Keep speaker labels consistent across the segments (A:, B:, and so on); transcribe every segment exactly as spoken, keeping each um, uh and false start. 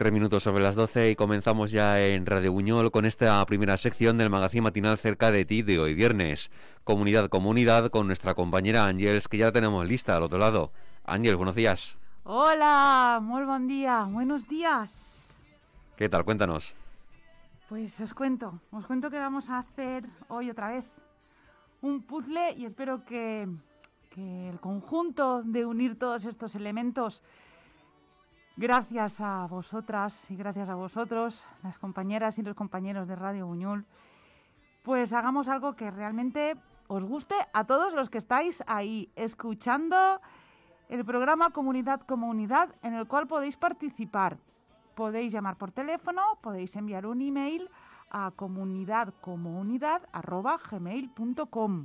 A: Tres minutos sobre las doce y comenzamos ya en Radio Buñol con esta primera sección del magazín matinal Cerca de ti de hoy viernes. Comunidad, comunidad, con nuestra compañera Ángels, que ya la tenemos lista al otro lado. Ángels, buenos días.
B: Hola, muy buen día, buenos días.
A: ¿Qué tal? Cuéntanos.
B: Pues os cuento, os cuento que vamos a hacer hoy otra vez un puzzle y espero que, que el conjunto de unir todos estos elementos, gracias a vosotras y gracias a vosotros, las compañeras y los compañeros de Radio Buñol, pues hagamos algo que realmente os guste a todos los que estáis ahí escuchando el programa Comunidad Comunidad, en el cual podéis participar. Podéis llamar por teléfono, podéis enviar un email a comunidadcomunidad arroba gmail punto com.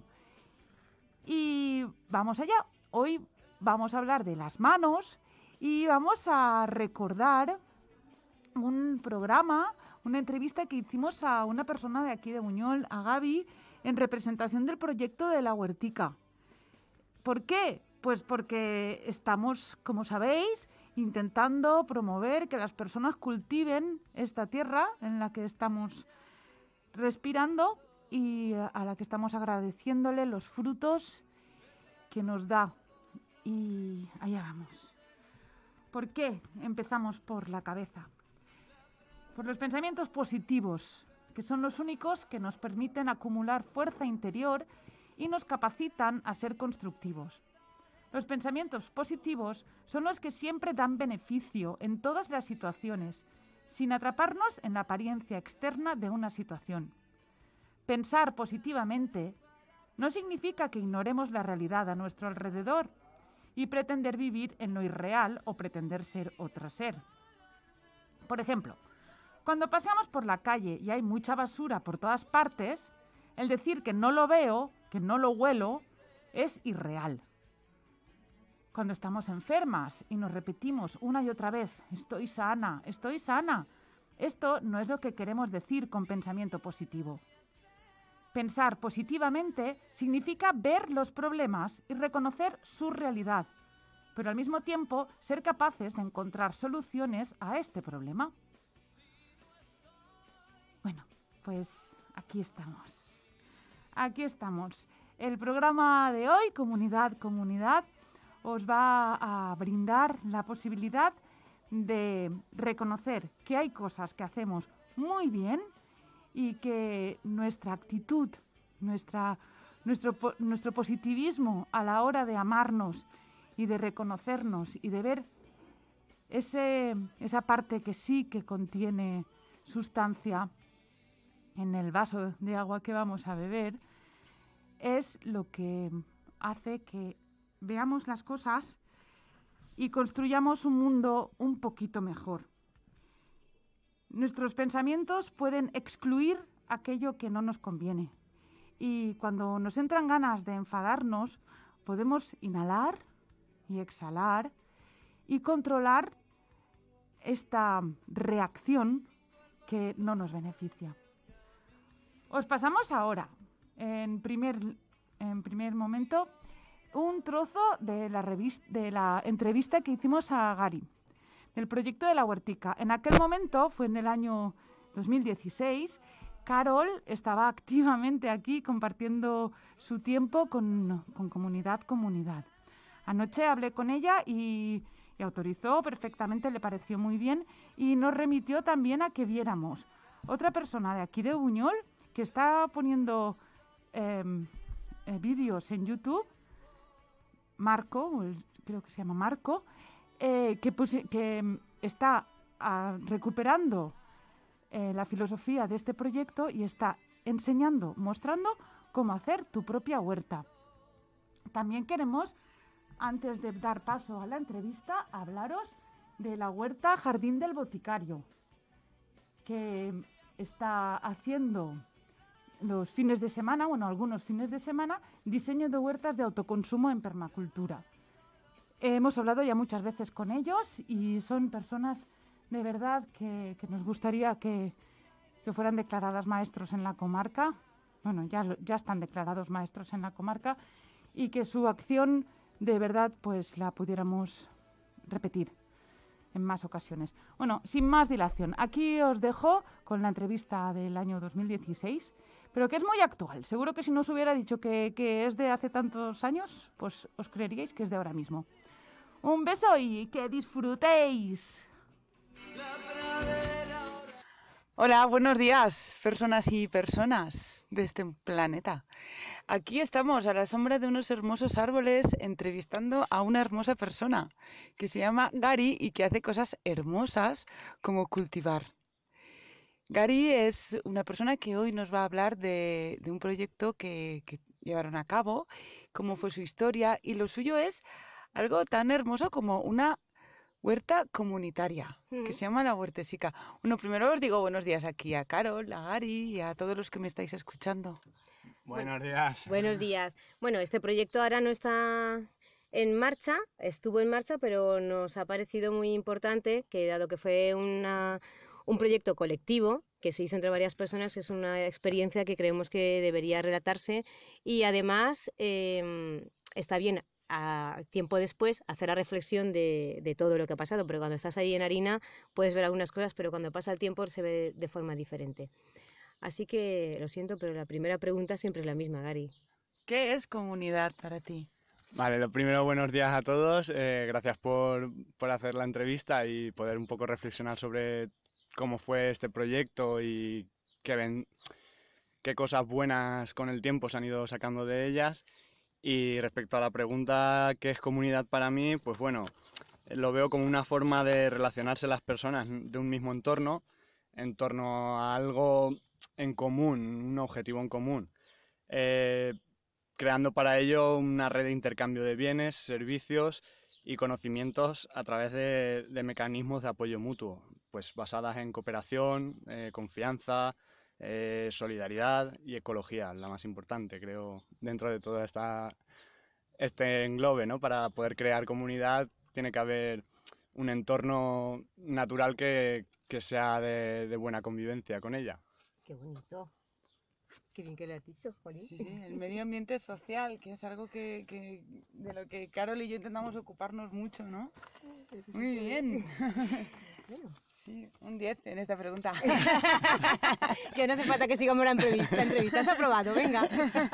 B: Y vamos allá. Hoy vamos a hablar de las manos y vamos a recordar un programa, una entrevista que hicimos a una persona de aquí de Buñol, a Gaby, en representación del proyecto de la Huertica. ¿Por qué? Pues porque estamos, como sabéis, intentando promover que las personas cultiven esta tierra en la que estamos respirando y a la que estamos agradeciéndole los frutos que nos da. Y allá vamos. ¿Por qué empezamos por la cabeza? Por los pensamientos positivos, que son los únicos que nos permiten acumular fuerza interior y nos capacitan a ser constructivos. Los pensamientos positivos son los que siempre dan beneficio en todas las situaciones, sin atraparnos en la apariencia externa de una situación. Pensar positivamente no significa que ignoremos la realidad a nuestro alrededor y pretender vivir en lo irreal o pretender ser otro ser. Por ejemplo, cuando paseamos por la calle y hay mucha basura por todas partes, el decir que no lo veo, que no lo huelo, es irreal. Cuando estamos enfermas y nos repetimos una y otra vez, estoy sana, estoy sana, esto no es lo que queremos decir con pensamiento positivo. Pensar positivamente significa ver los problemas y reconocer su realidad, pero al mismo tiempo ser capaces de encontrar soluciones a este problema. Bueno, pues aquí estamos. Aquí estamos. El programa de hoy, Comunidad, Comunidad, os va a brindar la posibilidad de reconocer que hay cosas que hacemos muy bien y que nuestra actitud, nuestra, nuestro, nuestro positivismo a la hora de amarnos y de reconocernos y de ver ese, esa parte que sí que contiene sustancia en el vaso de agua que vamos a beber, es lo que hace que veamos las cosas y construyamos un mundo un poquito mejor. Nuestros pensamientos pueden excluir aquello que no nos conviene. Y cuando nos entran ganas de enfadarnos, podemos inhalar y exhalar y controlar esta reacción que no nos beneficia. Os pasamos ahora, en primer, en primer momento, un trozo de la, revista, de la entrevista que hicimos a Gary, del proyecto de la Huertica. En aquel momento, fue en el año dos mil dieciséis, Carol estaba activamente aquí compartiendo su tiempo con, con Comunidad Comunidad. Anoche hablé con ella y, y autorizó perfectamente, le pareció muy bien y nos remitió también a que viéramos otra persona de aquí de Buñol que está poniendo eh, eh, vídeos en YouTube, Marco, creo que se llama Marco, eh, que, pues, que está uh, recuperando eh, la filosofía de este proyecto y está enseñando, mostrando cómo hacer tu propia huerta. También queremos, antes de dar paso a la entrevista, hablaros de la huerta Jardín del Boticario, que está haciendo los fines de semana, bueno, algunos fines de semana, diseño de huertas de autoconsumo en permacultura. Hemos hablado ya muchas veces con ellos y son personas de verdad que, que nos gustaría que, que fueran declaradas maestros en la comarca. Bueno, ya, ya están declarados maestros en la comarca y que su acción de verdad pues la pudiéramos repetir en más ocasiones. Bueno, sin más dilación, aquí os dejo con la entrevista del año dos mil dieciséis, pero que es muy actual. Seguro que si no os hubiera dicho que, que es de hace tantos años, pues os creeríais que es de ahora mismo. Un beso y que disfrutéis. Hola, buenos días, personas y personas de este planeta. Aquí estamos a la sombra de unos hermosos árboles entrevistando a una hermosa persona que se llama Gary y que hace cosas hermosas como cultivar. Gary es una persona que hoy nos va a hablar de, de un proyecto que, que llevaron a cabo, cómo fue su historia, y lo suyo es algo tan hermoso como una huerta comunitaria, que
C: Ujú.
B: se llama La Huertesica. Bueno, primero os digo buenos días aquí a Carol, a Gary y a todos los que me estáis escuchando.
D: Buenos días.
C: Buenos días. Bueno, este proyecto ahora no está en marcha, estuvo en marcha, pero nos ha parecido muy importante que, dado que fue una, un proyecto colectivo que se hizo entre varias personas, es una experiencia que creemos que debería relatarse y además eh, está bien a tiempo después hacer la reflexión de, de todo lo que ha pasado, pero cuando estás ahí en harina puedes ver algunas cosas, pero cuando pasa el tiempo se ve de forma diferente. Así que lo siento, pero la primera pregunta siempre es la misma, Gary.
B: ¿Qué es comunidad para ti?
D: Vale, lo primero, buenos días a todos. Eh, gracias por, por hacer la entrevista y poder un poco reflexionar sobre cómo fue este proyecto y qué, ven, qué cosas buenas con el tiempo se han ido sacando de ellas. Y respecto a la pregunta ¿qué es comunidad para mí? Pues bueno, lo veo como una forma de relacionarse las personas de un mismo entorno, en torno a algo en común, un objetivo en común. Eh, creando para ello una red de intercambio de bienes, servicios y conocimientos a través de, de mecanismos de apoyo mutuo, pues basadas en cooperación, eh, confianza, eh, solidaridad y ecología, la más importante, creo, dentro de todo esta, este englobe, ¿no? Para poder crear comunidad tiene que haber un entorno natural que, que sea de, de buena convivencia con ella.
C: Qué bonito. Qué bien que lo has dicho, Jolín.
B: Sí, sí, el medio ambiente social, que es algo que, que de lo que Carol y yo intentamos ocuparnos mucho, ¿no?
C: Sí,
B: Muy
C: que-
B: bien.
C: Bueno.
B: Sí, un diez en esta pregunta.
C: Ya no hace falta que sigamos la entrevista. La entrevista se ha aprobado, venga.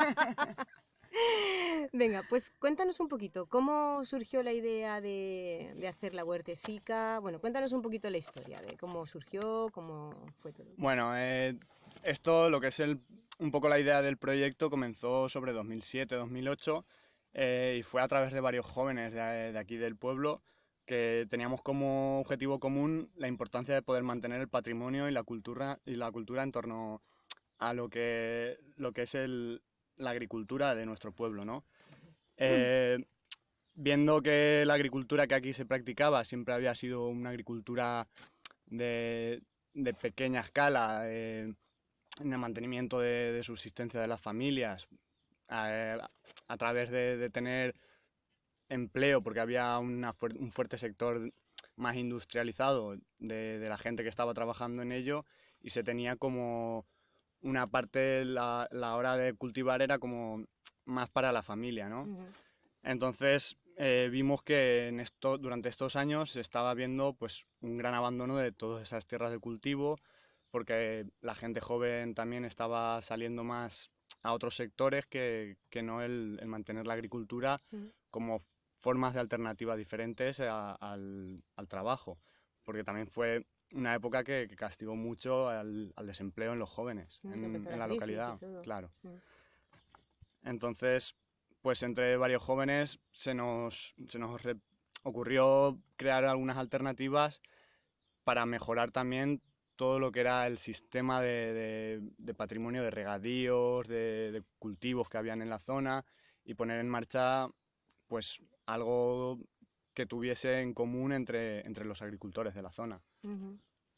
C: Venga, pues cuéntanos un poquito, ¿cómo surgió la idea de, de hacer la huertesica? Bueno, cuéntanos un poquito la historia de cómo surgió, cómo fue todo.
D: Bueno, eh, esto, lo que es el, un poco la idea del proyecto, comenzó sobre dos mil siete, dos mil ocho eh, y fue a través de varios jóvenes de, de aquí del pueblo que teníamos como objetivo común la importancia de poder mantener el patrimonio y la cultura, y la cultura en torno a lo que, lo que es el, la agricultura de nuestro pueblo, ¿no? Eh, viendo que la agricultura que aquí se practicaba siempre había sido una agricultura de, de pequeña escala, eh, en el mantenimiento de, de subsistencia de las familias, a, a través de, de, tener empleo, porque había una, un fuerte sector más industrializado de, de la gente que estaba trabajando en ello y se tenía como una parte, la, la hora de cultivar era como más para la familia, ¿no?
C: Uh-huh.
D: Entonces eh, vimos que en esto, durante estos años se estaba viendo pues, un gran abandono de todas esas tierras de cultivo, porque la gente joven también estaba saliendo más a otros sectores que, que no el, el mantener la agricultura uh-huh. como formas de alternativas diferentes a, al, al trabajo, porque también fue una época que, que castigó mucho al, al desempleo en los jóvenes, uh-huh. en, en la localidad, claro. Uh-huh. Entonces, pues entre varios jóvenes se nos, se nos ocurrió crear algunas alternativas para mejorar también todo lo que era el sistema de, de, de patrimonio de regadíos, de, de cultivos que habían en la zona y poner en marcha pues algo que tuviese en común entre, entre los agricultores de la zona.
C: Uh-huh.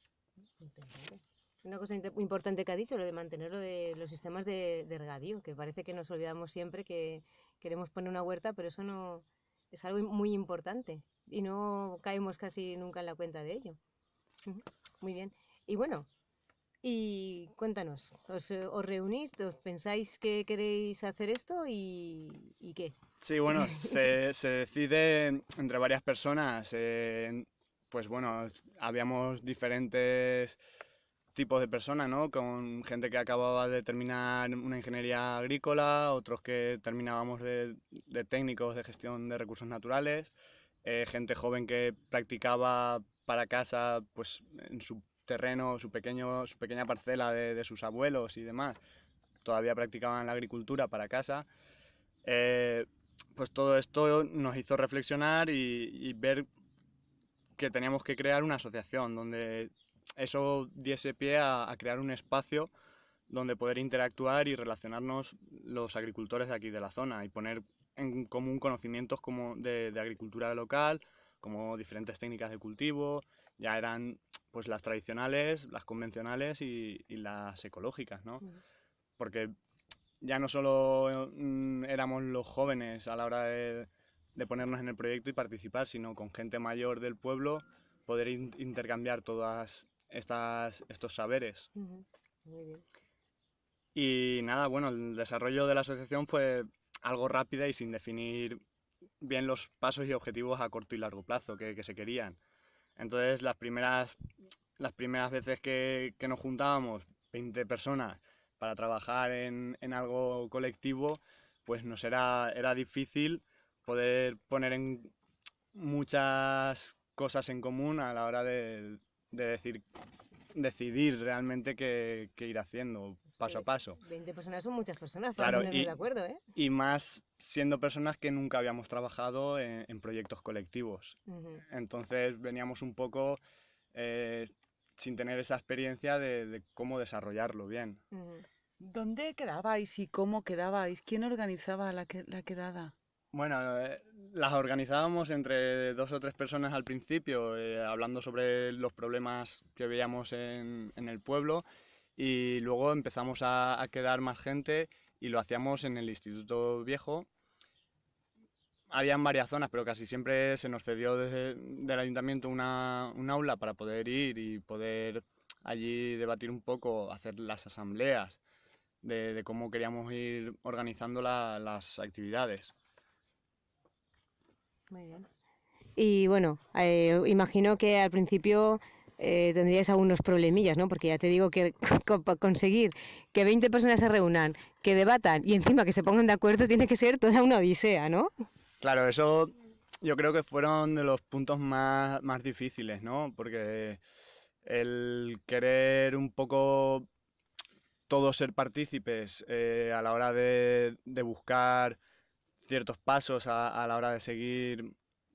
C: Una cosa importante que ha dicho, lo de mantenerlo de los sistemas de, de regadío, que parece que nos olvidamos siempre que queremos poner una huerta, pero eso no es algo muy importante y no caemos casi nunca en la cuenta de ello. Uh-huh. Muy bien. Y bueno, y cuéntanos, ¿os, os reunís, os pensáis que queréis hacer esto y, y qué?
D: Sí, bueno, se, se decide entre varias personas, eh, pues bueno, habíamos diferentes tipos de personas, ¿no? Con gente que acababa de terminar una ingeniería agrícola, otros que terminábamos de, de técnicos de gestión de recursos naturales, eh, gente joven que practicaba para casa, pues en su terreno, su, pequeño, su pequeña parcela de, de sus abuelos y demás, todavía practicaban la agricultura para casa. Eh, pues todo esto nos hizo reflexionar y, y ver que teníamos que crear una asociación donde eso diese pie a, a crear un espacio donde poder interactuar y relacionarnos los agricultores de aquí de la zona y poner en común conocimientos como de, de agricultura local, como diferentes técnicas de cultivo, ya eran pues las tradicionales, las convencionales y, y las ecológicas, ¿no? Porque ya no solo mm, éramos los jóvenes a la hora de, de ponernos en el proyecto y participar, sino con gente mayor del pueblo poder in- intercambiar todas estas, estos saberes.
C: Ujú. Muy bien.
D: Y nada, bueno, el desarrollo de la asociación fue algo rápida y sin definir bien los pasos y objetivos a corto y largo plazo que, que se querían. Entonces, las primeras, las primeras veces que, que nos juntábamos, veinte personas, para trabajar en, en algo colectivo, pues nos era, era difícil poder poner en muchas cosas en común a la hora de, de decir, decidir realmente qué, qué ir haciendo
C: Es
D: paso a
C: que
D: paso.
C: veinte personas son muchas personas para
D: Claro,
C: ponernos de
D: y,
C: acuerdo, ¿eh?
D: y más siendo personas que nunca habíamos trabajado en, en proyectos colectivos.
C: Ujú.
D: Entonces veníamos un poco eh, sin tener esa experiencia de, de cómo desarrollarlo bien.
C: Ujú.
B: ¿Dónde quedabais y cómo quedabais? ¿Quién organizaba la, que- la quedada?
D: Bueno, eh, las organizábamos entre dos o tres personas al principio, eh, hablando sobre los problemas que veíamos en, en el pueblo, y luego empezamos a, a quedar más gente y lo hacíamos en el Instituto Viejo. Habían varias zonas, pero casi siempre se nos cedió desde del ayuntamiento una, un aula para poder ir y poder allí debatir un poco, hacer las asambleas de, de cómo queríamos ir organizando la- las actividades.
C: Muy bien. Y bueno, eh, imagino que al principio eh, tendríais algunos problemillas, ¿no? Porque ya te digo que co- pa- conseguir que veinte personas se reúnan, que debatan y encima que se pongan de acuerdo tiene que ser toda una odisea, ¿no?
D: Claro, eso yo creo que fueron de los puntos más, más difíciles, ¿no? Porque el querer un poco todos ser partícipes eh, a la hora de, de buscar ciertos pasos, a, a la hora de seguir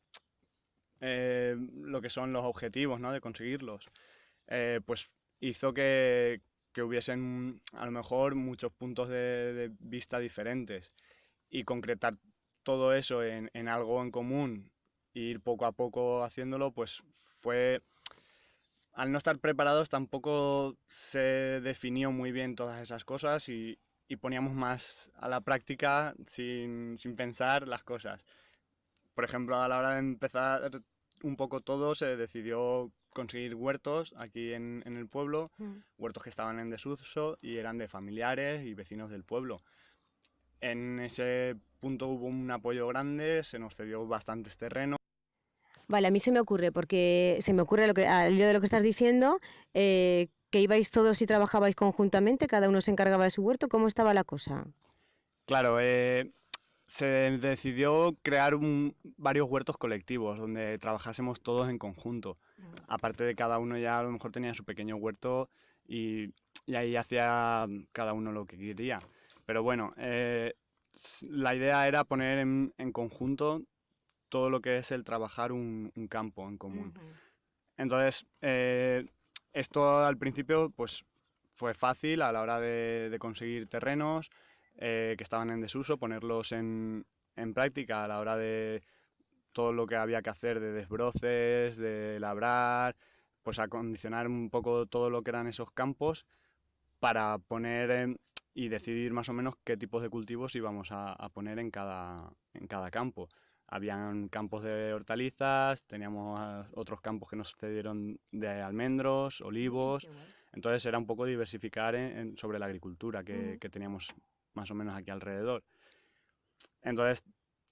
D: eh, lo que son los objetivos, ¿no? De conseguirlos, eh, pues hizo que, que hubiesen a lo mejor muchos puntos de, de vista diferentes y concretar todo eso en, en algo en común e ir poco a poco haciéndolo, pues fue, al no estar preparados tampoco se definió muy bien todas esas cosas y, y poníamos más a la práctica sin, sin pensar las cosas. Por ejemplo, a la hora de empezar un poco todo, se decidió conseguir huertos aquí en, en el pueblo,
C: Mm.
D: huertos que estaban en desuso y eran de familiares y vecinos del pueblo. En ese punto hubo un apoyo grande, se nos cedió bastantes terrenos.
C: Vale, a mí se me ocurre, porque se me ocurre lo que, al hilo de lo que estás diciendo, eh, que ibais todos y trabajabais conjuntamente, cada uno se encargaba de su huerto, ¿cómo estaba la cosa?
D: Claro, eh, se decidió crear un- varios huertos colectivos donde trabajásemos todos en conjunto. Aparte de cada uno ya a lo mejor tenía su pequeño huerto y, y ahí hacía cada uno lo que quería. Pero bueno, eh, s- la idea era poner en, en conjunto todo lo que es el trabajar un, un campo en común.
C: Ujú.
D: Entonces, eh, esto al principio pues fue fácil a la hora de, de conseguir terrenos eh, que estaban en desuso, ponerlos en, en práctica a la hora de todo lo que había que hacer de desbroces, de labrar, pues acondicionar un poco todo lo que eran esos campos para poner en- y decidir más o menos qué tipos de cultivos íbamos a, a poner en cada, en cada campo. Habían campos de hortalizas, teníamos ah, otros campos que nos cedieron de almendros,
C: Mm,
D: olivos.
C: qué guay.
D: Entonces era un poco diversificar en- en- sobre la agricultura que,
C: Ujú.
D: que teníamos más o menos aquí alrededor. Entonces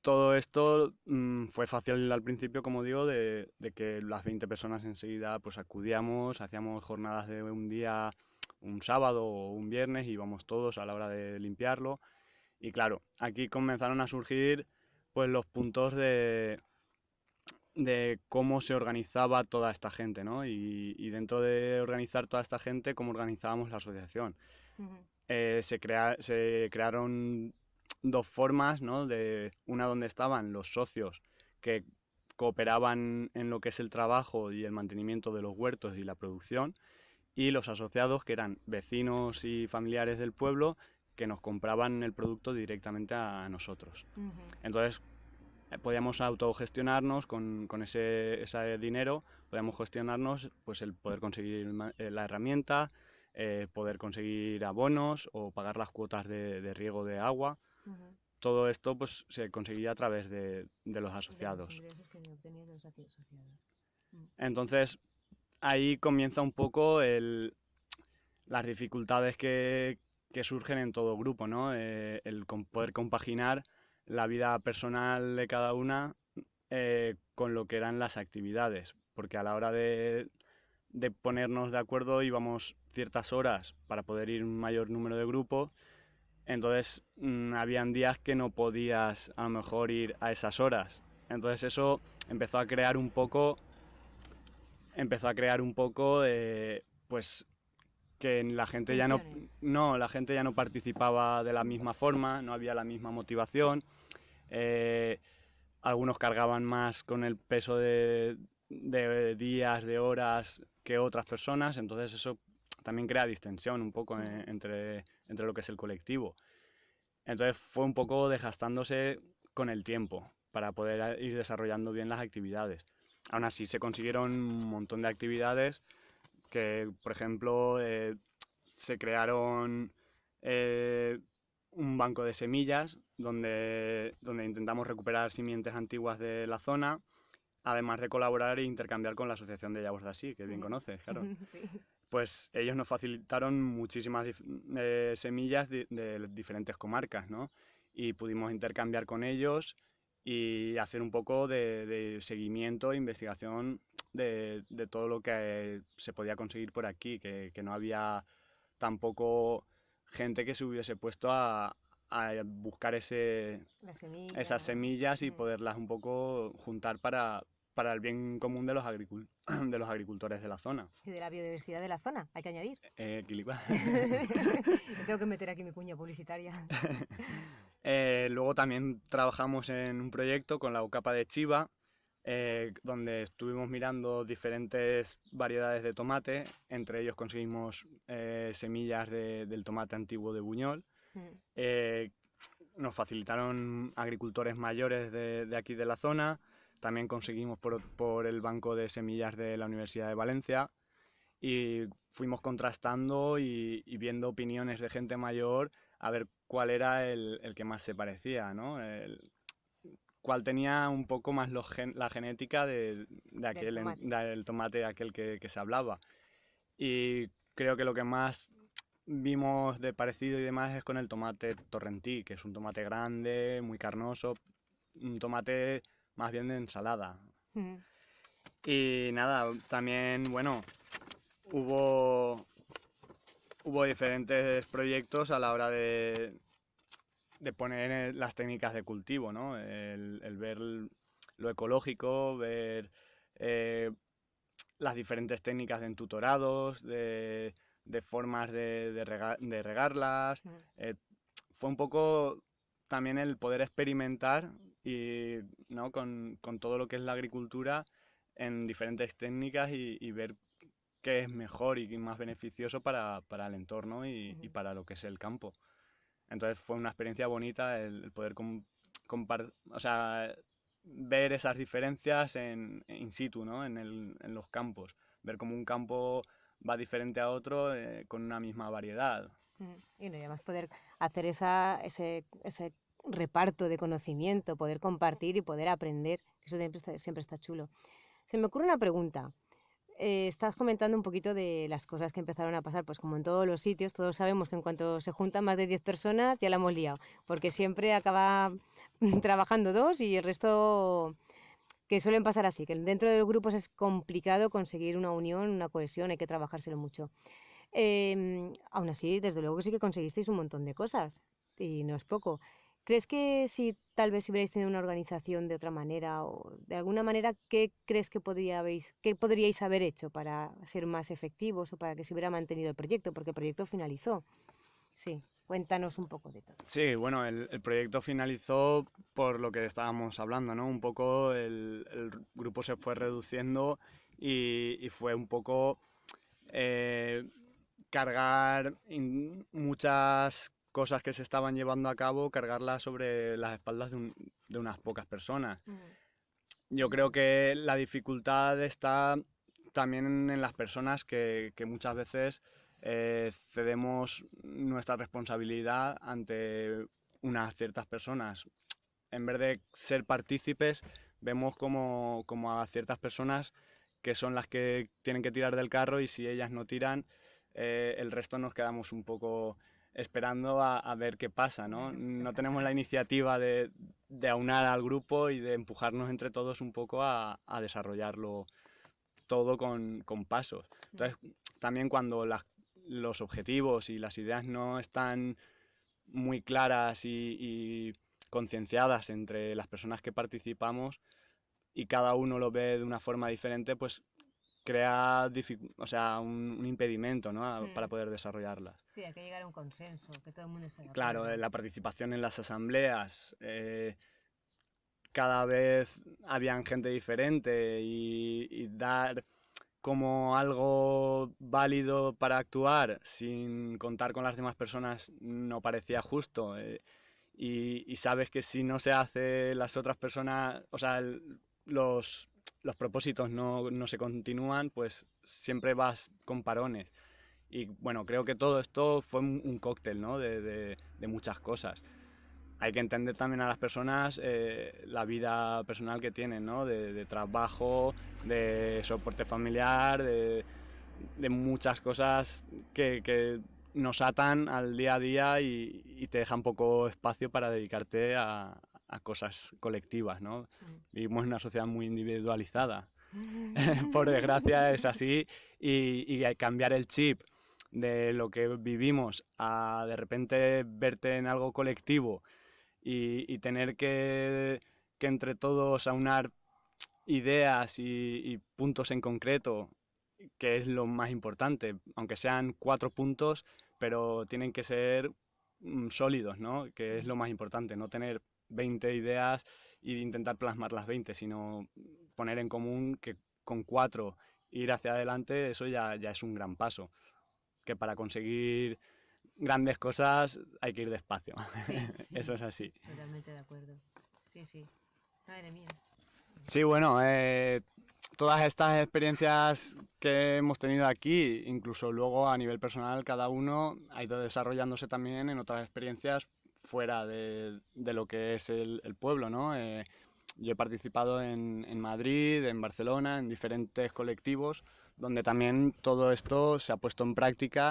D: todo esto mmm, fue fácil al principio, como digo, de, de que las veinte personas enseguida pues acudíamos, hacíamos jornadas de un día, un sábado o un viernes, íbamos todos a la hora de limpiarlo. Y claro, aquí comenzaron a surgir pues los puntos de, de cómo se organizaba toda esta gente, ¿no? Y, y dentro de organizar toda esta gente, cómo organizábamos la asociación.
C: Ujú.
D: Eh, se, crea, se crearon dos formas, ¿no? De una donde estaban los socios que cooperaban en lo que es el trabajo y el mantenimiento de los huertos y la producción, y los asociados, que eran vecinos y familiares del pueblo, que nos compraban el producto directamente a nosotros.
C: Ujú.
D: Entonces, eh, podíamos autogestionarnos con, con ese, ese dinero, podíamos gestionarnos pues el poder conseguir ma- eh, la herramienta, eh, poder conseguir abonos o pagar las cuotas de, de riego de agua.
C: Ujú.
D: Todo esto pues se conseguía a través de, de los
C: De los
D: asociados.
C: ingresos que obtenían los aso- asociados. Mm.
D: Entonces, ahí comienza un poco el, las dificultades que, que surgen en todo grupo, ¿no? Eh, el com- poder compaginar la vida personal de cada una eh, con lo que eran las actividades, porque a la hora de, de ponernos de acuerdo íbamos ciertas horas para poder ir un mayor número de grupos, entonces mm, habían días que no podías a lo mejor ir a esas horas. Entonces eso empezó a crear un poco, empezó a crear un poco, eh, pues que la gente ya no,
C: Tensiones.
D: no, la gente ya no participaba de la misma forma, no había la misma motivación. eh, Algunos cargaban más con el peso de, de días, de horas que otras personas, entonces eso también crea distensión un poco en-
C: Ujú.
D: entre, entre lo que es el colectivo. Entonces fue un poco desgastándose con el tiempo para poder ir desarrollando bien las actividades. Aún así se consiguieron un montón de actividades que, por ejemplo, eh, se crearon eh, un banco de semillas donde, donde intentamos recuperar simientes antiguas de la zona, además de colaborar e intercambiar con la Asociación de Llavors d'Ací, que bien
C: Ujú.
D: conoces, claro.
C: Sí.
D: Pues ellos nos facilitaron muchísimas dif- eh, semillas de, de diferentes comarcas, ¿no? Y pudimos intercambiar con ellos y hacer un poco de, de seguimiento e investigación de, de todo lo que se podía conseguir por aquí, que, que no había tampoco gente que se hubiese puesto a, a buscar ese,
C: La semilla.
D: esas semillas y
C: Mm.
D: poderlas un poco juntar para, para el bien común de los, agricul- de los agricultores de la zona.
C: Y de la biodiversidad de la zona, hay que añadir.
D: Eh, Kilipa.
C: Yo tengo que meter aquí mi cuña publicitaria.
D: Eh, luego también trabajamos en un proyecto con la UCAPA de Chiva, eh, donde estuvimos mirando diferentes variedades de tomate. Entre ellos conseguimos eh, semillas de- del tomate antiguo de Buñol.
C: Mm.
D: Eh, Nos facilitaron agricultores mayores de, de aquí de la zona. También conseguimos por, por el Banco de Semillas de la Universidad de Valencia. Y fuimos contrastando y, y viendo opiniones de gente mayor a ver cuál era el, el que más se parecía, ¿no? El, cuál tenía un poco más los gen- la genética de, de
C: Del
D: aquel en-
C: tomate.
D: del tomate aquel que, que se hablaba. Y creo que lo que más vimos de parecido y demás es con el tomate torrentí, que es un tomate grande, muy carnoso, un tomate más bien de ensalada.
C: Mm.
D: Y nada, también, bueno, hubo, hubo diferentes proyectos a la hora de, de poner las técnicas de cultivo, ¿no? El, el ver lo ecológico, ver eh, las diferentes técnicas de entutorados, de, de formas de, de rega- de regarlas.
C: Mm.
D: eh, Fue un poco también el poder experimentar y, ¿no? con, con todo lo que es la agricultura en diferentes técnicas y, y ver qué es mejor y más beneficioso para, para el entorno y, y
C: Ujú.
D: para lo que es el campo. Entonces fue una experiencia bonita el, el poder com- compar- o sea, ver esas diferencias en in situ, ¿no? En el- en los campos. Ver cómo un campo va diferente a otro eh, con una misma variedad.
C: Mm. Y no, y además poder hacer esa, ese, ese reparto de conocimiento, poder compartir y poder aprender. Eso siempre está, siempre está chulo. Se me ocurre una pregunta. Eh, estás comentando un poquito de las cosas que empezaron a pasar, pues como en todos los sitios, todos sabemos que en cuanto se juntan más de diez personas ya la hemos liado, porque siempre acaba trabajando dos y el resto, que suelen pasar así, que dentro de los grupos es complicado conseguir una unión, una cohesión, hay que trabajárselo mucho. Em, aún así, desde luego que sí que conseguisteis un montón de cosas y no es poco. ¿Crees que si tal vez si hubierais tenido una organización de otra manera o de alguna manera, qué crees que podríais, qué podríais haber hecho para ser más efectivos o para que se hubiera mantenido el proyecto? Porque el proyecto finalizó. Sí, cuéntanos un poco de todo.
D: Sí, bueno, el, el proyecto finalizó por lo que estábamos hablando, ¿no? Un poco el, el grupo se fue reduciendo y, y fue un poco eh, cargar in- muchas cosas que se estaban llevando a cabo, cargarlas sobre las espaldas de, un- de unas pocas personas. Yo creo que la dificultad está también en las personas que, que muchas veces eh, cedemos nuestra responsabilidad ante unas ciertas personas. En vez de ser partícipes, vemos como, como a ciertas personas que son las que tienen que tirar del carro y si ellas no tiran, eh, el resto nos quedamos un poco esperando a, a ver qué pasa, ¿no? No tenemos la iniciativa de, de aunar al grupo y de empujarnos entre todos un poco a, a desarrollarlo todo con, con pasos. Entonces, también cuando las, los objetivos y las ideas no están muy claras y, y concienciadas entre las personas que participamos y cada uno lo ve de una forma diferente, pues crea dificu- o sea, un, un impedimento, ¿no? a- para
C: Mm.
D: poder desarrollarlas.
C: Sí, hay que llegar a un consenso, que todo el mundo esté de
D: Claro,
C: acuerdo.
D: eh, la participación en las asambleas, eh, cada vez habían gente diferente y, y dar como algo válido para actuar sin contar con las demás personas no parecía justo. eh, y, y sabes que si no se hace las otras personas, o sea, el- los, los propósitos no, no se continúan, pues siempre vas con parones. Y bueno, creo que todo esto fue un, un cóctel, ¿no? de, de- de muchas cosas. Hay que entender también a las personas eh, la vida personal que tienen, ¿no? De, de trabajo, de soporte familiar, de, de muchas cosas que, que nos atan al día a día y, y te dejan poco espacio para dedicarte a, a cosas colectivas, ¿no? Vivimos en una sociedad muy individualizada. Por desgracia es así y, y hay que cambiar el chip de lo que vivimos a de repente verte en algo colectivo y, y tener que, que entre todos aunar ideas y, y puntos en concreto, que es lo más importante, aunque sean cuatro puntos, pero tienen que ser mm, sólidos, ¿no? Que es lo más importante, no tener veinte ideas e intentar plasmar las veinte, sino poner en común que con cuatro ir hacia adelante, eso ya, ya es un gran paso. Que para conseguir grandes cosas hay que ir despacio.
C: Sí,
D: Eso es así.
C: totalmente de acuerdo. Sí, sí. Madre mía.
D: Sí, bueno, eh, todas estas experiencias que hemos tenido aquí, incluso luego a nivel personal, cada uno ha ido desarrollándose también en otras experiencias fuera de, de lo que es el, el pueblo, ¿no? Eh, yo he participado en, en Madrid, en Barcelona, en diferentes colectivos, donde también todo esto se ha puesto en práctica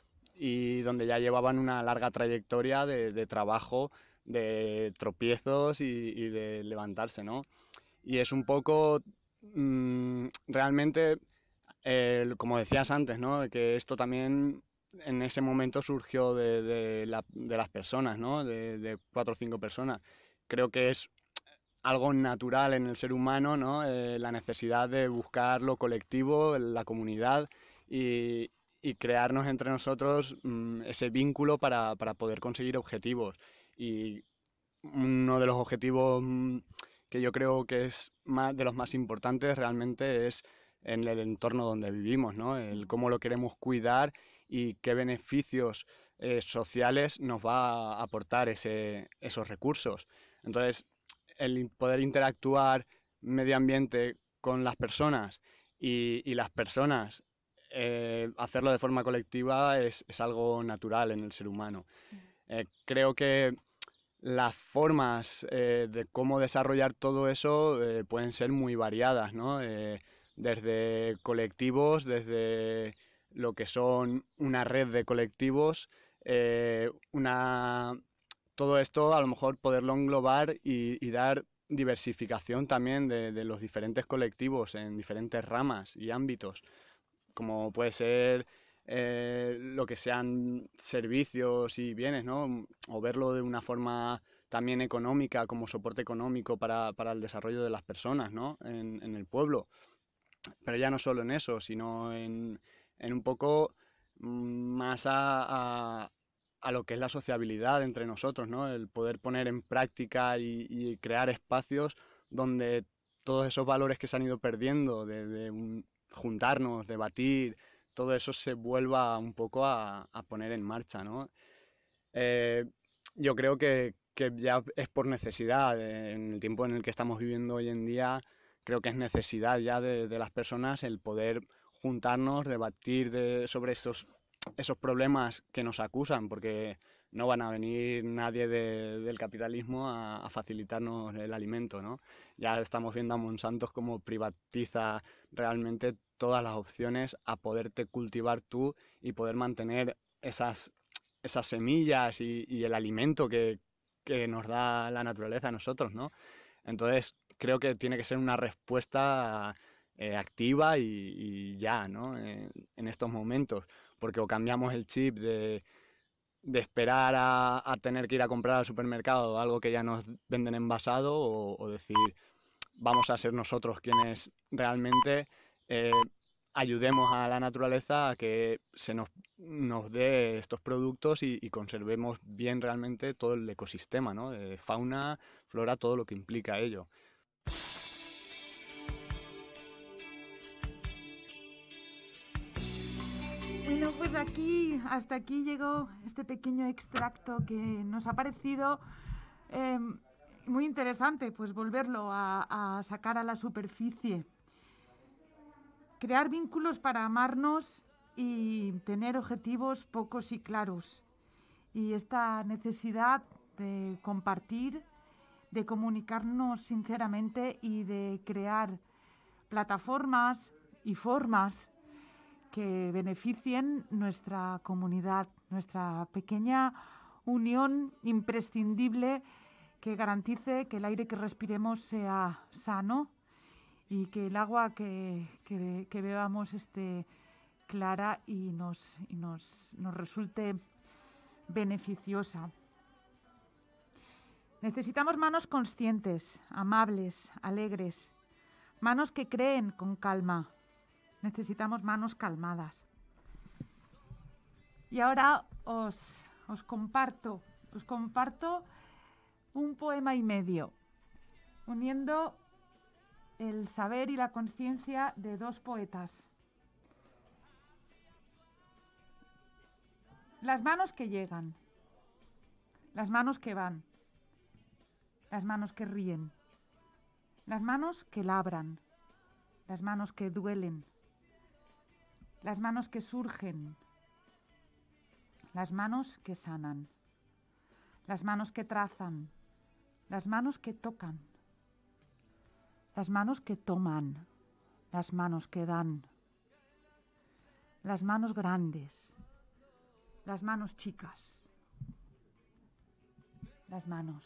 D: y donde ya llevaban una larga trayectoria de, de trabajo, de tropiezos y, y de levantarse, ¿no? Y es un poco mmm, realmente, eh, como decías antes, ¿no? Que esto también en ese momento surgió de, de, la, de las personas, ¿no? De, de, cuatro o cinco personas. Creo que es algo natural en el ser humano, ¿no? Eh, la necesidad de buscar lo colectivo, la comunidad y, y crearnos entre nosotros mmm, ese vínculo para, para poder conseguir objetivos. Y uno de los objetivos mmm, que yo creo que es más, de los más importantes realmente es en el entorno donde vivimos, ¿no? El cómo lo queremos cuidar y qué beneficios eh, sociales nos va a aportar ese, esos recursos. Entonces, el poder interactuar medio ambiente con las personas y, y las personas eh, hacerlo de forma colectiva es, es, algo natural en el ser humano. Eh, creo que las formas eh, de cómo desarrollar todo eso eh, pueden ser muy variadas, ¿no? Eh, desde colectivos, desde lo que son una red de colectivos, eh, una todo esto a lo mejor poderlo englobar y, y dar diversificación también de, de los diferentes colectivos en diferentes ramas y ámbitos, como puede ser eh, lo que sean servicios y bienes, ¿no? O verlo de una forma también económica, como soporte económico para, para el desarrollo de las personas, ¿no? En, en el pueblo. Pero ya no solo en eso, sino en, en un poco mm, más a, a- a lo que es la sociabilidad entre nosotros, ¿no? El poder poner en práctica y, y crear espacios donde todos esos valores que se han ido perdiendo, de, de un- juntarnos, debatir, todo eso se vuelva un poco a, a poner en marcha, ¿no? Eh, yo creo que, que ya es por necesidad. eh, En el tiempo en el que estamos viviendo hoy en día, creo que es necesidad ya de, de las personas el poder juntarnos, debatir de- sobre esos, esos problemas que nos acusan, porque no van a venir nadie de- del capitalismo a, a facilitarnos el alimento, ¿no? Ya estamos viendo a Monsanto cómo privatiza realmente todas las opciones a poderte cultivar tú y poder mantener esas esas semillas y, y el alimento que, que nos da la naturaleza a nosotros, ¿no? Entonces, creo que tiene que ser una respuesta eh, activa y, y ya, ¿no? Eh, en estos momentos, porque o cambiamos el chip de, de esperar a, a tener que ir a comprar al supermercado algo que ya nos venden envasado o, o decir, vamos a ser nosotros quienes realmente eh, ayudemos a la naturaleza a que se nos, nos dé estos productos y, y conservemos bien realmente todo el ecosistema, ¿no? De fauna, flora, todo lo que implica ello.
B: Bueno, pues aquí, hasta aquí llegó este pequeño extracto que nos ha parecido eh, muy interesante, pues volverlo a, a sacar a la superficie. Crear vínculos para amarnos y tener objetivos pocos y claros. Y esta necesidad de compartir, de comunicarnos sinceramente y de crear plataformas y formas que beneficien nuestra comunidad, nuestra pequeña unión imprescindible que garantice que el aire que respiremos sea sano y que el agua que, que, que bebamos esté clara y nos, y nos, nos resulte beneficiosa. Necesitamos manos conscientes, amables, alegres, manos que creen con calma. Necesitamos manos calmadas. Y ahora os, os comparto, os comparto un poema y medio, uniendo el saber y la conciencia de dos poetas. Las manos que llegan, las manos que van, las manos que ríen, las manos que labran, las manos que duelen, las manos que surgen, las manos que sanan, las manos que trazan, las manos que tocan, las manos que toman, las manos que dan, las manos grandes, las manos chicas, las manos.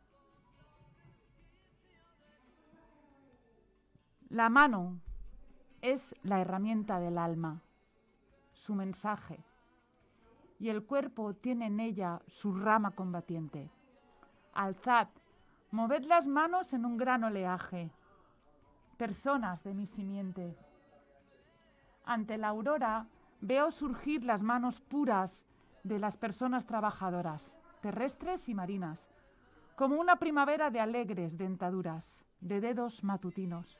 B: La mano es la herramienta del alma, su mensaje, y el cuerpo tiene en ella su rama combatiente. Alzad, moved las manos en un gran oleaje, personas de mi simiente. Ante la aurora veo surgir las manos puras de las personas trabajadoras, terrestres y marinas, como una primavera de alegres dentaduras, de dedos matutinos.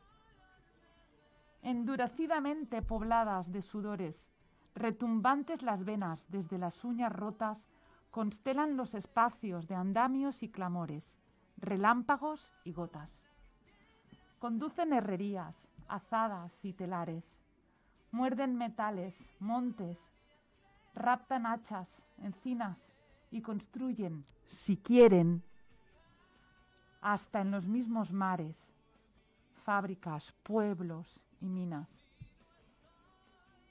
B: Endurecidamente pobladas de sudores, retumbantes las venas desde las uñas rotas, constelan los espacios de andamios y clamores, relámpagos y gotas. Conducen herrerías, azadas y telares, muerden metales, montes, raptan hachas, encinas y construyen, si quieren, hasta en los mismos mares, fábricas, pueblos y minas.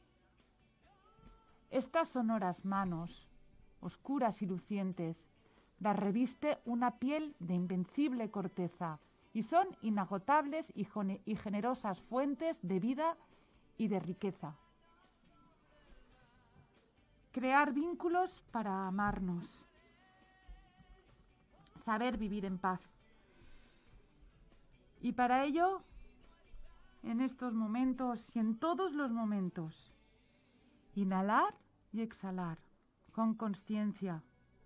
B: Estas sonoras manos, oscuras y lucientes, las reviste una piel de invencible corteza y son inagotables y, y generosas fuentes de vida y de riqueza. Crear vínculos para amarnos. Saber vivir en paz. Y para ello, en estos momentos y en todos los momentos, inhalar y exhalar con consciencia.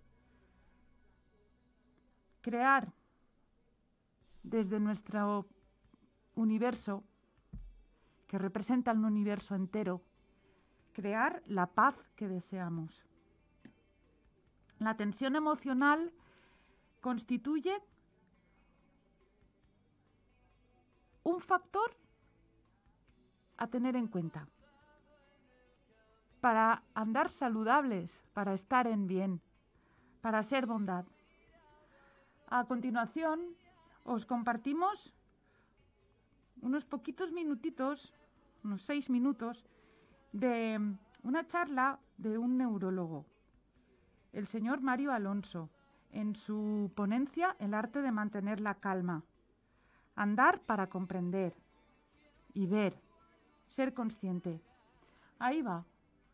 B: Crear desde nuestro universo, que representa un universo entero, crear la paz que deseamos. La tensión emocional constituye un factor a tener en cuenta para andar saludables, para estar en bien, para ser bondad. A continuación, os compartimos unos poquitos minutitos, unos seis minutos, de una charla de un neurólogo, el señor Mario Alonso, en su ponencia El arte de mantener la calma. Andar para comprender y ver, ser consciente. Ahí va.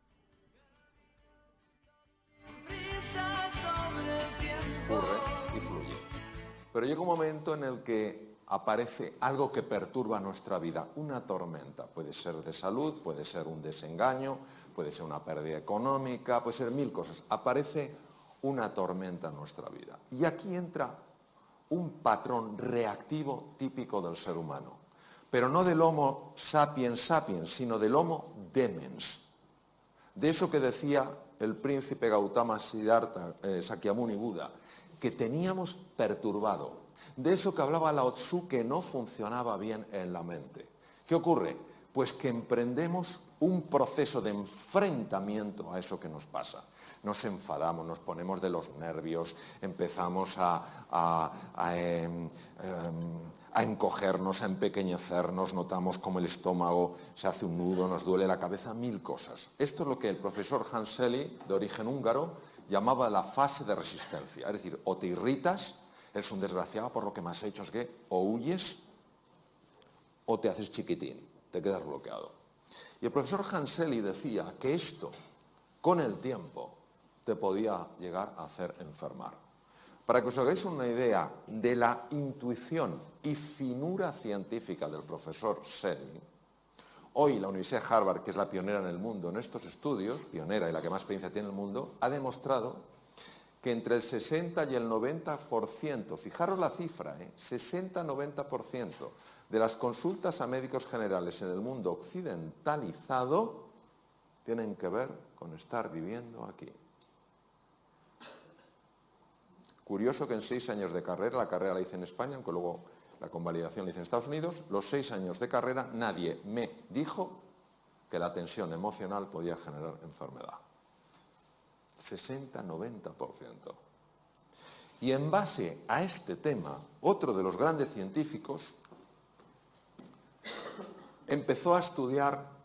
E: Ocurre y fluye. Pero llega un momento en el que aparece algo que perturba nuestra vida, una tormenta. Puede ser de salud, puede ser un desengaño, puede ser una pérdida económica, puede ser mil cosas. Aparece una tormenta en nuestra vida. Y aquí entra un patrón reactivo típico del ser humano. Pero no del Homo sapiens sapiens, sino del Homo demens. De eso que decía el príncipe Gautama Siddhartha, eh, Sakyamuni Buda, que teníamos perturbado. De eso que hablaba Lao Tzu, que no funcionaba bien en la mente. ¿Qué ocurre? Pues que emprendemos un proceso de enfrentamiento a eso que nos pasa. Nos enfadamos, nos ponemos de los nervios, empezamos a, a, a, eh, eh, a encogernos, a empequeñecernos, notamos como el estómago se hace un nudo, nos duele la cabeza, mil cosas. Esto es lo que el profesor Hans Selye, de origen húngaro, llamaba la fase de resistencia. Es decir, o te irritas, eres un desgraciado por lo que me has hecho, es que o huyes o te haces chiquitín, te quedas bloqueado. Y el profesor Hans Selye decía que esto, con el tiempo, te podía llegar a hacer enfermar. Para que os hagáis una idea de la intuición y finura científica del profesor Selye, hoy la Universidad de Harvard, que es la pionera en el mundo en estos estudios, pionera y la que más experiencia tiene en el mundo, ha demostrado que entre el sesenta y el noventa por ciento, fijaros la cifra, ¿eh? sesenta a noventa por ciento de las consultas a médicos generales en el mundo occidentalizado tienen que ver con estar viviendo aquí. Curioso que en seis años de carrera, la carrera la hice en España, aunque luego la convalidación la hice en Estados Unidos, los seis años de carrera nadie me dijo que la tensión emocional podía generar enfermedad. sesenta a noventa por ciento. Y en base a este tema, otro de los grandes científicos empezó a estudiar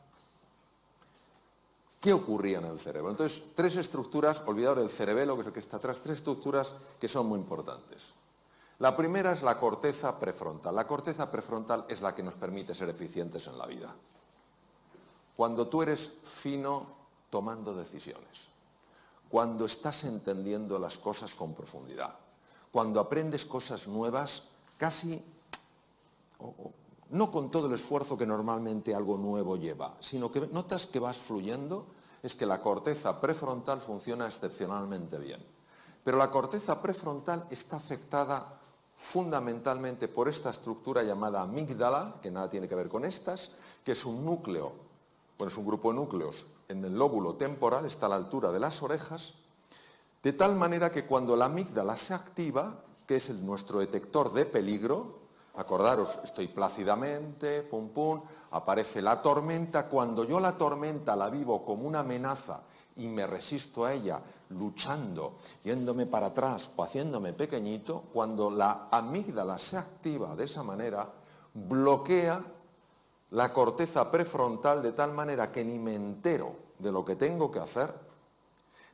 E: qué ocurría en el cerebro. Entonces, tres estructuras, olvidaos del cerebelo, que es el que está atrás, tres estructuras que son muy importantes. La primera es la corteza prefrontal. La corteza prefrontal es la que nos permite ser eficientes en la vida. Cuando tú eres fino tomando decisiones, cuando estás entendiendo las cosas con profundidad, cuando aprendes cosas nuevas, casi, oh, oh, no con todo el esfuerzo que normalmente algo nuevo lleva, sino que notas que vas fluyendo, es que la corteza prefrontal funciona excepcionalmente bien. Pero la corteza prefrontal está afectada fundamentalmente por esta estructura llamada amígdala, que nada tiene que ver con estas, que es un núcleo, bueno, es un grupo de núcleos en el lóbulo temporal, está a la altura de las orejas, de tal manera que cuando la amígdala se activa, que es el, nuestro detector de peligro, acordaros, estoy plácidamente, pum pum, aparece la tormenta, cuando yo la tormenta la vivo como una amenaza y me resisto a ella, luchando, yéndome para atrás o haciéndome pequeñito, cuando la amígdala se activa de esa manera, bloquea la corteza prefrontal de tal manera que ni me entero de lo que tengo que hacer,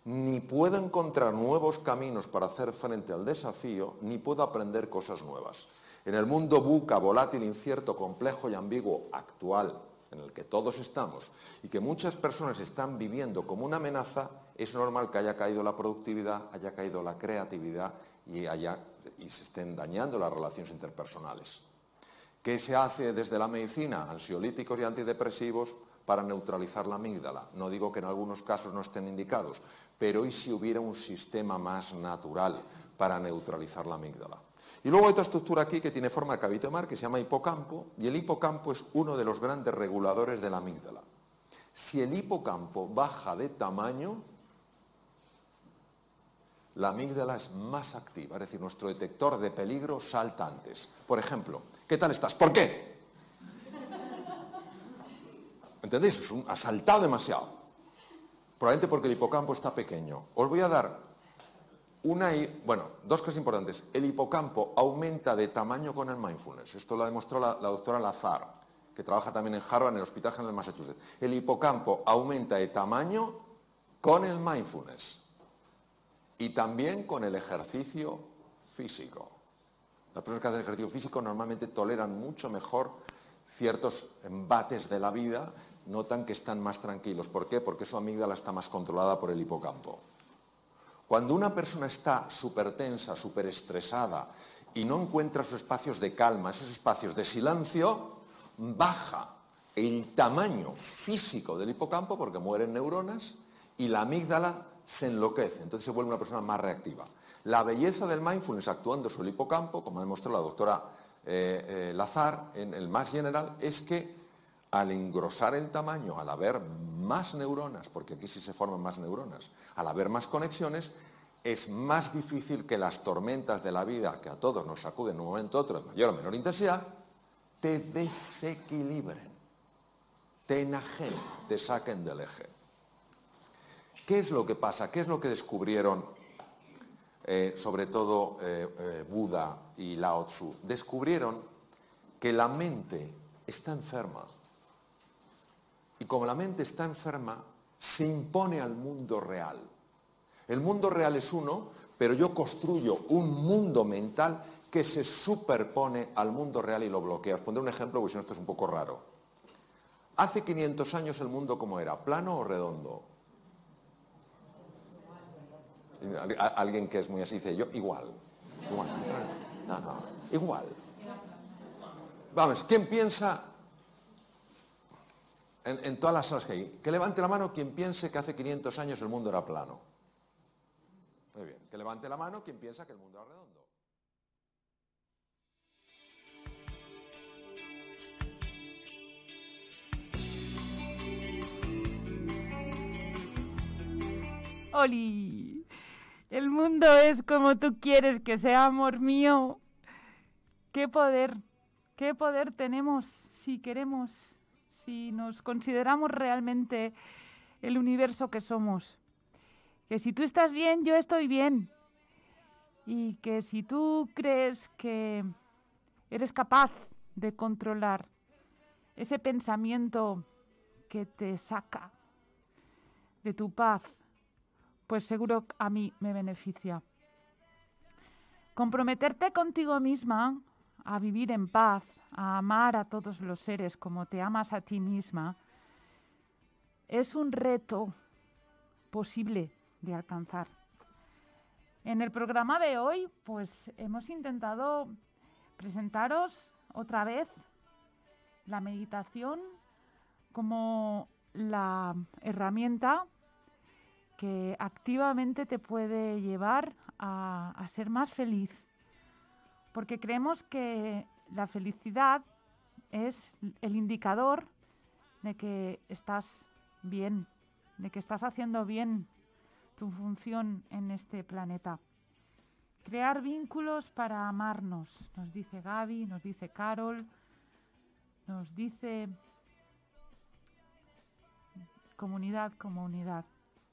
E: Ni puedo encontrar nuevos caminos para hacer frente al desafío, ni puedo aprender cosas nuevas. En el mundo buca, volátil, incierto, complejo y ambiguo actual, en el que todos estamos, y que muchas personas están viviendo como una amenaza, es normal que haya caído la productividad, haya caído la creatividad y, haya, y se estén dañando las relaciones interpersonales. ¿Qué se hace desde la medicina? Ansiolíticos y antidepresivos para neutralizar la amígdala. No digo que en algunos casos no estén indicados, pero ¿y si hubiera un sistema más natural para neutralizar la amígdala? Y luego hay otra estructura aquí que tiene forma de cabito de mar, que se llama hipocampo, y el hipocampo es uno de los grandes reguladores de la amígdala. Si el hipocampo baja de tamaño, la amígdala es más activa, es decir, nuestro detector de peligro salta antes. Por ejemplo, ¿qué tal estás? ¿Por qué? ¿Entendéis? Es un, ha saltado demasiado. Probablemente porque el hipocampo está pequeño. Os voy a dar una, bueno, dos cosas importantes. El hipocampo aumenta de tamaño con el mindfulness. Esto lo ha demostrado la, la doctora Lazar, que trabaja también en Harvard, en el Hospital General de Massachusetts. El hipocampo aumenta de tamaño con el mindfulness. Y también con el ejercicio físico. Las personas que hacen ejercicio físico normalmente toleran mucho mejor ciertos embates de la vida, notan que están más tranquilos. ¿Por qué? Porque su amígdala está más controlada por el hipocampo. Cuando una persona está súper tensa, súper estresada y no encuentra sus espacios de calma, esos espacios de silencio, baja el tamaño físico del hipocampo porque mueren neuronas y la amígdala se enloquece, entonces se vuelve una persona más reactiva. La belleza del mindfulness actuando sobre el hipocampo, como ha demostrado la doctora eh, eh, Lazar en el Mass General, es que al engrosar el tamaño, al haber más neuronas, porque aquí sí se forman más neuronas, al haber más conexiones, es más difícil que las tormentas de la vida, que a todos nos sacuden en un momento u otro de mayor o menor intensidad, te desequilibren, te enajenen, te saquen del eje. ¿Qué es lo que pasa? ¿Qué es lo que descubrieron eh, sobre todo eh, eh, Buda y Lao Tzu? Descubrieron que la mente está enferma. Y como la mente está enferma, se impone al mundo real. El mundo real es uno, pero yo construyo un mundo mental que se superpone al mundo real y lo bloquea. Os pondré un ejemplo, porque si no esto es un poco raro. Hace quinientos años el mundo ¿cómo era? ¿Plano o redondo? Alguien que es muy así dice, yo igual, igual, no, no, igual. Vamos, ¿quién piensa en, en todas las salas que hay? Que levante la mano quien piense que hace quinientos años el mundo era plano. Muy bien, que levante la mano quien piensa que el mundo era redondo.
B: ¡Oli! El mundo es como tú quieres que sea, amor mío. ¿Qué poder, qué poder tenemos si queremos, si nos consideramos realmente el universo que somos? Que si tú estás bien, yo estoy bien. Y que si tú crees que eres capaz de controlar ese pensamiento que te saca de tu paz, pues seguro a mí me beneficia. Comprometerte contigo misma a vivir en paz, a amar a todos los seres como te amas a ti misma, es un reto posible de alcanzar. En el programa de hoy, pues hemos intentado presentaros otra vez la meditación como la herramienta que activamente te puede llevar a, a ser más feliz. Porque creemos que la felicidad es el indicador de que estás bien, de que estás haciendo bien tu función en este planeta. Crear vínculos para amarnos, nos dice Gaby, nos dice Carol, nos dice comunidad como unidad.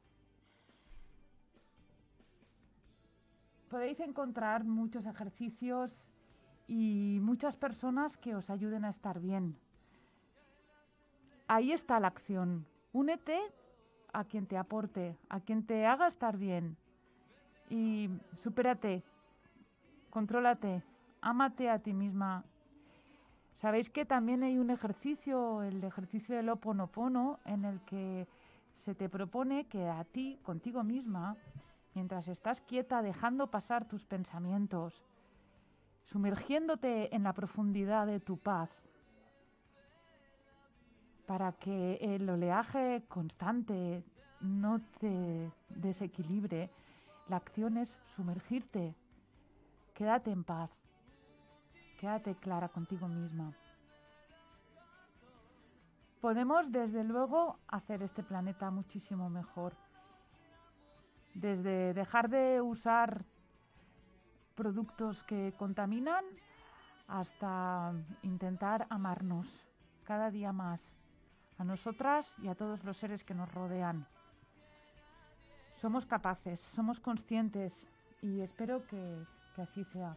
B: Podéis encontrar muchos ejercicios y muchas personas que os ayuden a estar bien. Ahí está la acción. Únete a quien te aporte, a quien te haga estar bien. Y supérate, contrólate, ámate a ti misma. Sabéis que también hay un ejercicio, el ejercicio del Ho'oponopono, en el que se te propone que a ti, contigo misma, mientras estás quieta, dejando pasar tus pensamientos, sumergiéndote en la profundidad de tu paz, para que el oleaje constante no te desequilibre, la acción es sumergirte. Quédate en paz, quédate clara contigo misma. Podemos, desde luego, hacer este planeta muchísimo mejor. Desde dejar de usar productos que contaminan hasta intentar amarnos cada día más, a nosotras y a todos los seres que nos rodean. Somos capaces, somos conscientes y espero que, que así sea.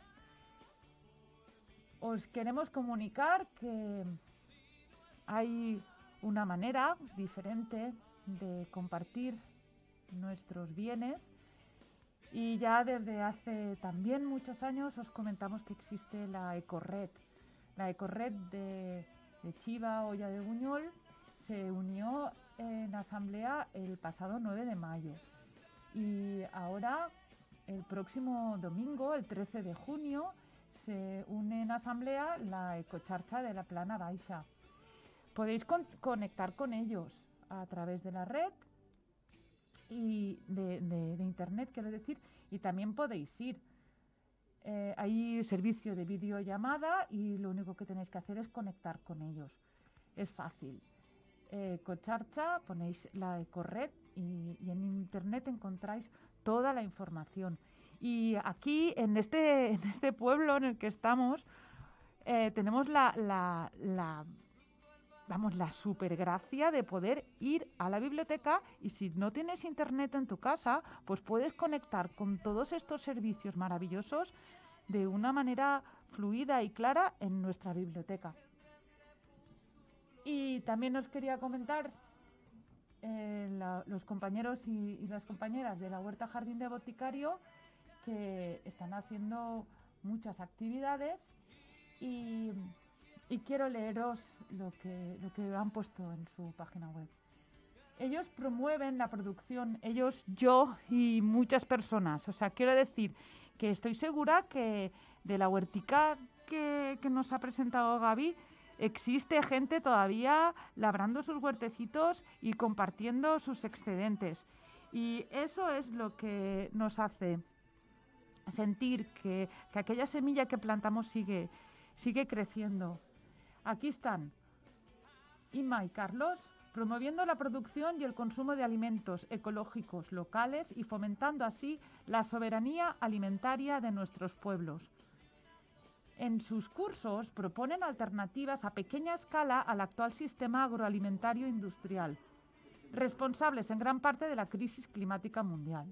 B: Os queremos comunicar que hay una manera diferente de compartir nuestros bienes y ya desde hace también muchos años os comentamos que existe la Ecored. La Ecored de, de Chiva Olla de Buñol se unió en asamblea el pasado nueve de mayo y ahora el próximo domingo, el trece de junio, se une en asamblea la Ecocharcha de la Plana Baixa. Podéis con- conectar con ellos a través de la red y de, de, de internet, quiero decir, y también podéis ir. Eh, hay servicio de videollamada y lo único que tenéis que hacer es conectar con ellos. Es fácil. Eh, Ecocharcha, ponéis la Ecored y, y en internet encontráis toda la información. Y aquí, en este, en este pueblo en el que estamos, eh, tenemos la, la, la Vamos, la supergracia de poder ir a la biblioteca y si no tienes internet en tu casa, pues puedes conectar con todos estos servicios maravillosos de una manera fluida y clara en nuestra biblioteca. Y también os quería comentar eh, la, los compañeros y, y las compañeras de la Huerta Jardín de Boticario que están haciendo muchas actividades y... Y quiero leeros lo que, lo que han puesto en su página web. Ellos promueven la producción, ellos, yo y muchas personas. O sea, quiero decir que estoy segura que de la huertica que, que nos ha presentado Gaby, existe gente todavía labrando sus huertecitos y compartiendo sus excedentes. Y eso es lo que nos hace sentir que, que aquella semilla que plantamos sigue, sigue creciendo. Aquí están Inma y Carlos promoviendo la producción y el consumo de alimentos ecológicos locales y fomentando así la soberanía alimentaria de nuestros pueblos. En sus cursos proponen alternativas a pequeña escala al actual sistema agroalimentario industrial, responsables en gran parte de la crisis climática mundial.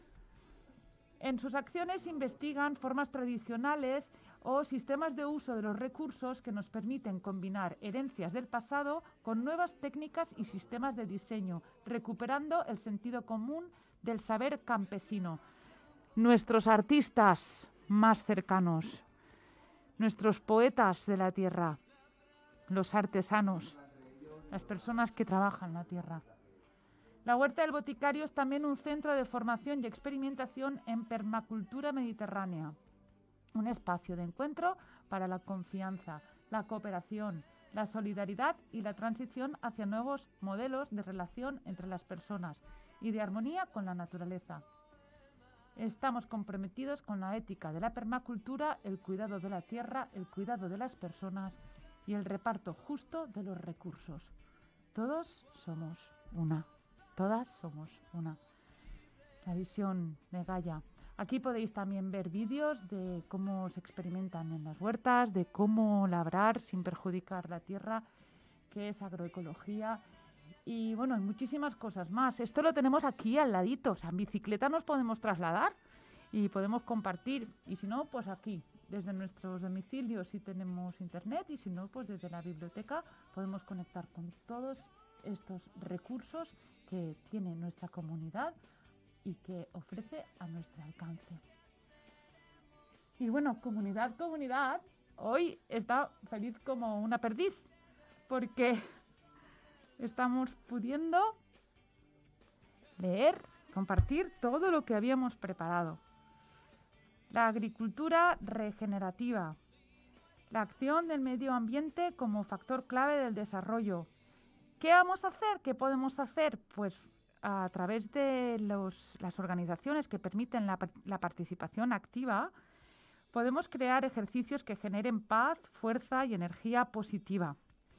B: En sus acciones investigan formas tradicionales o sistemas de uso de los recursos que nos permiten combinar herencias del pasado con nuevas técnicas y sistemas de diseño, recuperando el sentido común del saber campesino. Nuestros artistas más cercanos, nuestros poetas de la tierra, los artesanos, las personas que trabajan la tierra. La Huerta del Boticario es también un centro de formación y experimentación en permacultura mediterránea, un espacio de encuentro para la confianza, la cooperación, la solidaridad y la transición hacia nuevos modelos de relación entre las personas y de armonía con la naturaleza. Estamos comprometidos con la ética de la permacultura, el cuidado de la tierra, el cuidado de las personas y el reparto justo de los recursos. Todos somos una. Todas somos una. La visión de Gaia. Aquí podéis también ver vídeos de cómo se experimentan en las huertas, de cómo labrar sin perjudicar la tierra, qué es agroecología y bueno, hay muchísimas cosas más. Esto lo tenemos aquí al ladito, o sea, en bicicleta nos podemos trasladar y podemos compartir y si no, pues aquí, desde nuestros domicilios si tenemos internet y si no, pues desde la biblioteca podemos conectar con todos estos recursos que tiene nuestra comunidad y que ofrece a nuestro alcance. Y bueno, comunidad, comunidad, hoy está feliz como una perdiz, porque estamos pudiendo leer, compartir todo lo que habíamos preparado. La agricultura regenerativa, la acción del medio ambiente como factor clave del desarrollo. ¿Qué vamos a hacer? ¿Qué podemos hacer? Pues a través de los, las organizaciones que permiten la, la participación activa, podemos crear ejercicios que generen paz, fuerza y energía positiva.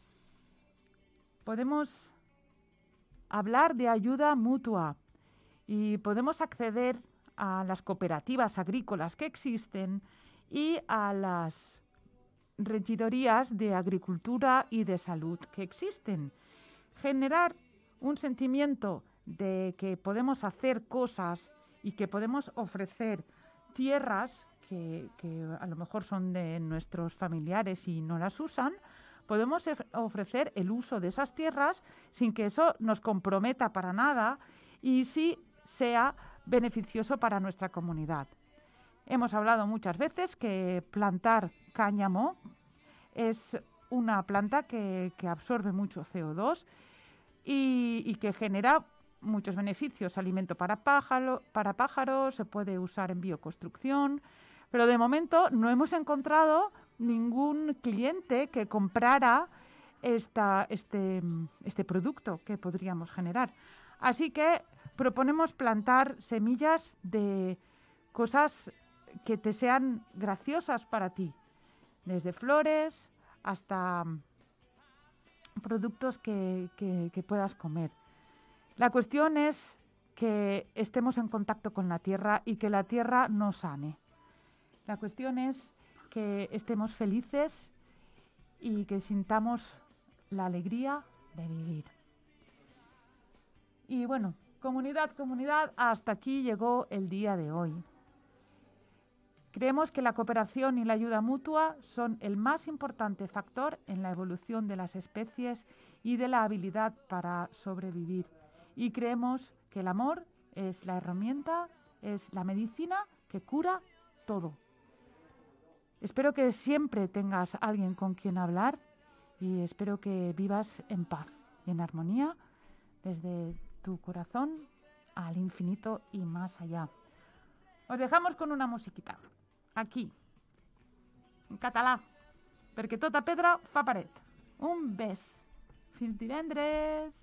B: Podemos hablar de ayuda mutua y podemos acceder a las cooperativas agrícolas que existen y a las regidorías de agricultura y de salud que existen. Generar un sentimiento de que podemos hacer cosas y que podemos ofrecer tierras que, que a lo mejor son de nuestros familiares y no las usan, podemos ofrecer el uso de esas tierras sin que eso nos comprometa para nada y sí sea beneficioso para nuestra comunidad. Hemos hablado muchas veces que plantar cáñamo es una planta que, que absorbe mucho C O dos y, y que genera muchos beneficios. Alimento para, pájaro, para pájaros, se puede usar en bioconstrucción, pero de momento no hemos encontrado ningún cliente que comprara esta, este, este producto que podríamos generar. Así que proponemos plantar semillas de cosas que te sean graciosas para ti, desde flores hasta productos que, que, que puedas comer. La cuestión es que estemos en contacto con la tierra y que la tierra nos sane. La cuestión es que estemos felices y que sintamos la alegría de vivir. Y bueno, comunidad, comunidad, hasta aquí llegó el día de hoy. Creemos que la cooperación y la ayuda mutua son el más importante factor en la evolución de las especies y de la habilidad para sobrevivir. Y creemos que el amor es la herramienta, es la medicina que cura todo. Espero que siempre tengas a alguien con quien hablar y espero que vivas en paz y en armonía desde tu corazón al infinito y más allá. Os dejamos con una musiquita, aquí, en català, perquè tota pedra fa paret. Un bes. Fins divendres.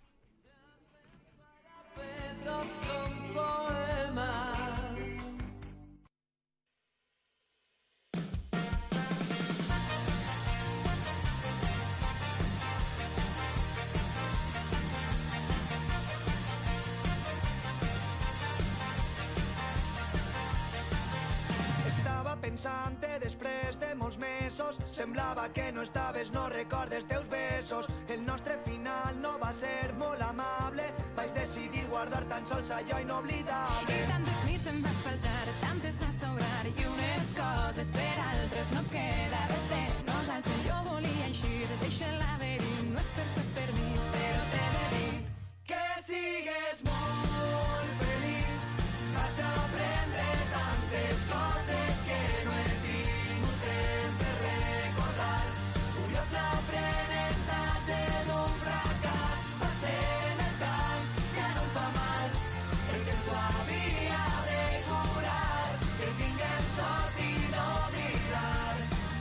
F: Pensant-te després de molts mesos, semblava que no estaves, no recordes teus besos. El nostre final no va ser molt amable, vaig decidir guardar tan sols allò inoblidable.
G: I tantes nits em vas faltar, tantes a sobrar, i unes coses per altres no queda res de nosaltres. Jo volia eixir d'eixe laberint, no és per tu, és per mi, però t'he de dir
F: que sigues molt feliç. Vaig aprendre tantes coses que no he tingut temps de recordar. Curiós aprenentatge d'un fracàs. Passen els anys, ja no em fa mal. El temps ho havia de curar. Que tinguem sort i no oblidar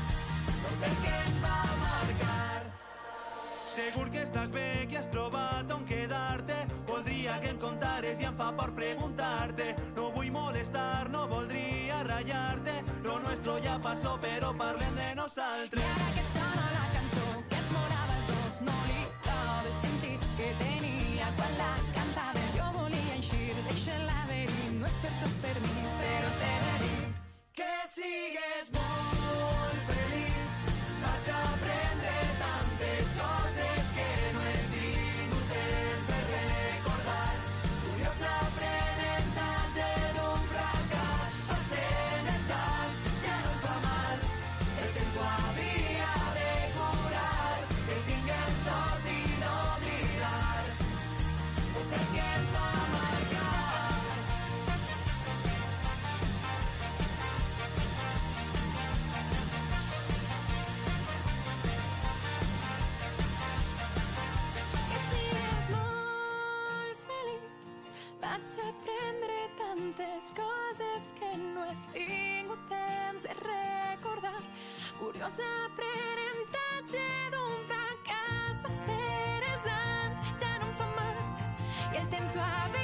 F: tot el que ens va marcar.
H: Segur que estàs bé, que has trobat on quedar-te. Voldria que em contares i em fa por preguntar-te. No vull molestar, no voldria ratllar-te. Lo nuestro ja passó, però parlem de nosaltres.
G: I ara que sona la cançó que ens morava els dos, no li trobes sentit que tenia quan la cantava. Jo volia eixir d'eixe laberint, no és per tu, és per mi, però t'he de dir
F: que sigues molt feliç. Vaig aprendre tantes coses que no he tingut temps de recordar. Curiós aprenentatge d'un fracàs. Passen els anys, ja no em fa mal. El temps ho havia de curar. Que tinguem sort i no oblidar tot el que
G: els aprenentatge d'un fracàs va ser els anys, ja no em fa mal, i el temps suave